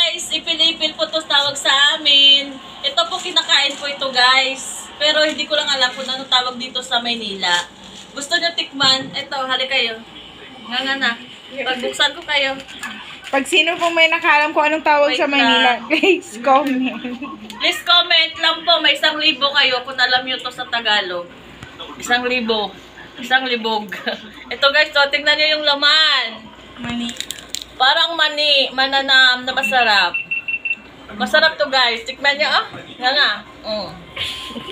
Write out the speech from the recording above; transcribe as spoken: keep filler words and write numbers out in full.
guys, ipil-ipil po to tawag sa amin. Ito po kinakain po ito guys. Pero hindi ko lang alam kung ano tawag dito sa Maynila. Gusto nyo tikman? Ito, hali kayo. Nga nga na. Pagbuksan ko kayo. Pag sino pong may nakalam kung anong tawag Wait sa Maynila, please comment. Please comment lang po. May isang libo kayo kung alam nyo to sa Tagalog. Isang libo. Isang libog. Ito guys, so, tingnan nyo yung laman. Mani. Parang mani. Mananam na masarap. Masarap to guys. Tikman nyo ah. Nga nga. Mm.